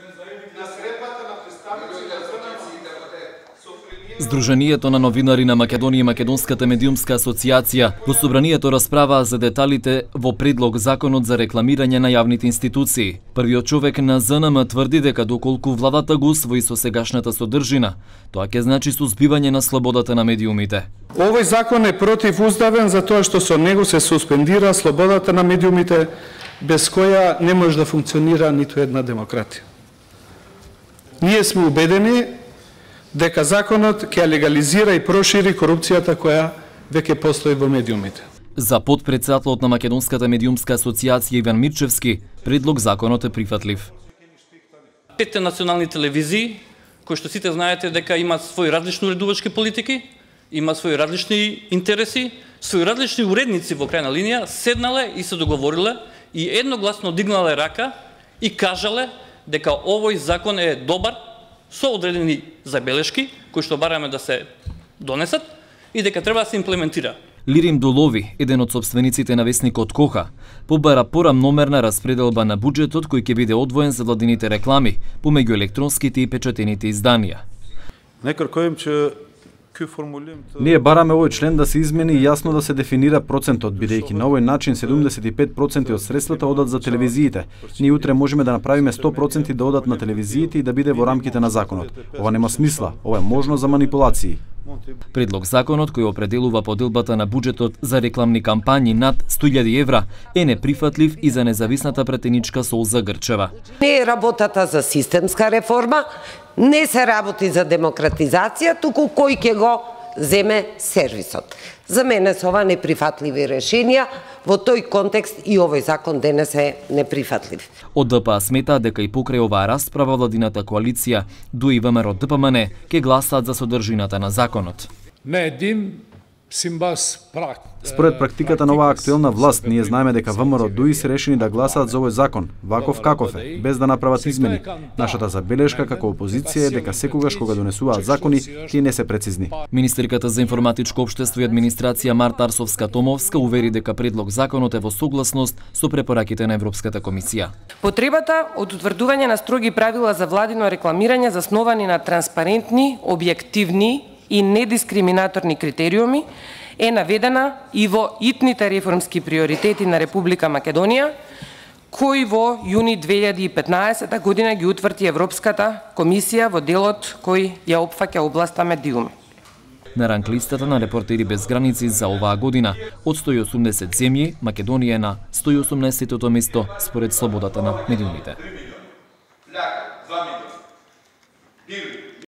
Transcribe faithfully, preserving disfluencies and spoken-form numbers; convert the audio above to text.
Здруженијето на новинари на Македонија и Македонската медиумска асоциација во собранието расправаа за деталите во предлог законот за рекламирање на јавните институции. Првиот човек на З Н М тврди дека доколку владата го усвои со сегашната содржина, тоа ќе значи сузбивање на слободата на медиумите. Овој закон е противуставен за тоа што со него се суспендира слободата на медиумите, без која не може да функционира ниту една демократија. Ние сме убедени дека законот ќе легализира и прошири корупцијата која веќе постои во медиумите. За потпредседателот на Македонската медиумска асоциација Иван Мирчевски, предлог законот е прифатлив. Петте национални телевизии, кои што сите знаете дека имаат своји различни уредувачки политики, имаат своји различни интереси, своји различни уредници во крајна линија, седнале и се договориле и едногласно дигнале рака и кажале дека овој закон е добар, со одредени забелешки, кои што бараме да се донесат и дека треба да се имплементира. Лирим Долови, еден од собствениците на весникот Коха, побара порамномерна распределба на буџетот кој ќе биде одвоен за владините реклами помеѓу електронските и печатените изданија. Ние бараме овој член да се измени и јасно да се дефинира процентот, бидејќи на овој начин седумдесет и пет проценти од средствата одат за телевизиите. Ние утре можеме да направиме сто проценти да одат на телевизиите и да биде во рамките на законот. Ова нема смисла, ова е можно за манипулации. Предлог законот кој определува поделбата на буџетот за рекламни кампањи над сто илјади евра е неприфатлив и за независната претеничка Солза Грчева. Не е работата за системска реформа, не се работи за демократизација, туку кој ќе го земе сервисот. За мене се ова неприфатливи решенија, во тој контекст и овој закон денес е неприфатлив. Од Д П А смета дека и покрај оваа расправа владината коалиција, ДУ и ВМРО Д П М Н ќе гласаат за содржината на законот. Не един симбас прак. Според практиката на оваа актуелна власт, ние знаеме дека ВМРО ДУ И се решени да гласаат за овој закон, ваков каков е, без да направат измени. Нашата забелешка како опозиција е дека секогаш кога донесуваат закони, тие не се прецизни. Министерката за информатичко општество и администрација Марта Арсовска-Томовска увери дека предлог законот е во согласност со препораките на Европската комисија. Потребата од утврдување на строги правила за владино рекламирање засновани на транспарентни, објективни и недискриминаторни критериуми е наведена и во итните реформски приоритети на Република Македонија, кои во јуни две илјади и петнаесета година ги утврди Европската комисија во делот кој ја опфаќа областа медиуми. На ранглистата на Репортери без граници за оваа година, од сто и осумдесет земји, Македонија е на сто и осумнаесеттото место според слободата на медиумите.